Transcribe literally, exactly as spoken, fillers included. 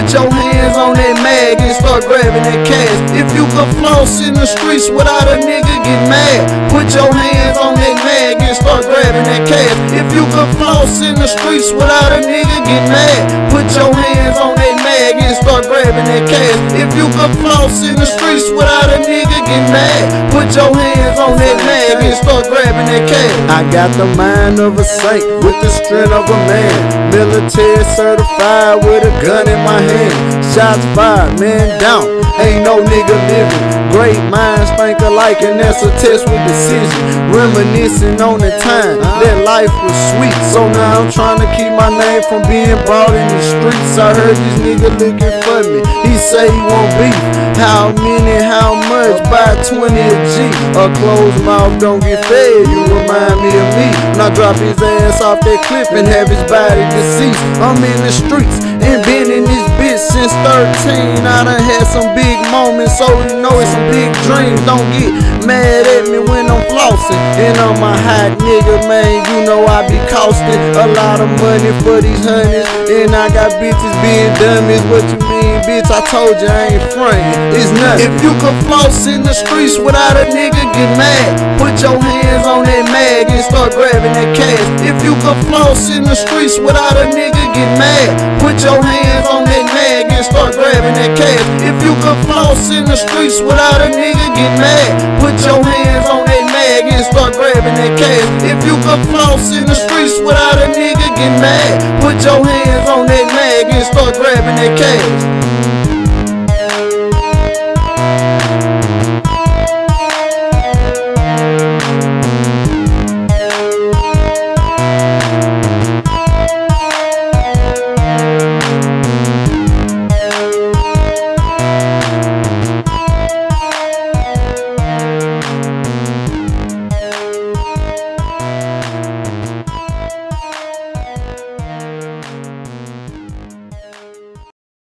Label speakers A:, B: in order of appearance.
A: Put your hands on that mag and start grabbing that cash. If you could floss in the streets without a nigga get mad, put your hands on that mag and start grabbing that cash. If you could floss in the streets without a nigga get mad, put your hands on that mag and start grabbing that cash. If you could floss in the streets without a nigga get mad, put your hands on that mag and start grabbing that cash.
B: I got the mind of a saint with the strength of a man, military certified with a gun in my hand. Shots fired, man down, ain't no nigga living. Great minds think alike, and that's a test with decision. Reminiscing on the time that life was sweet, so now I'm trying to keep my name from being brought in the streets. I heard this nigga looking for me, he say he want beef. How many, how much? Buy twenty a G. A closed mouth don't get fed, you remind me of me when I drop his ass off that cliff and have his body deceased. I'm in the streets and been in this bitch since thirteen. I done had some big moments, so you know it's some big dreams. Don't get mad at me when I'm flossing, and I'm a hot nigga, man. You know I be costing a lot of money for these honeys, and I got bitches being dummies. What you mean, bitch? I told you I ain't frontin', it's nothing.
A: If you could floss in the streets without a nigga get mad, put your hands on that mag and start grabbing that cash. If you could floss in the streets without a nigga get mad, put your hands on that mag and start grabbing that cash. If you could floss in the streets without a nigga get mad, put your hands on that mag and start grabbing that cash. If you could floss in the streets without a nigga get mad, put your hands on that mag and start grabbing that cash.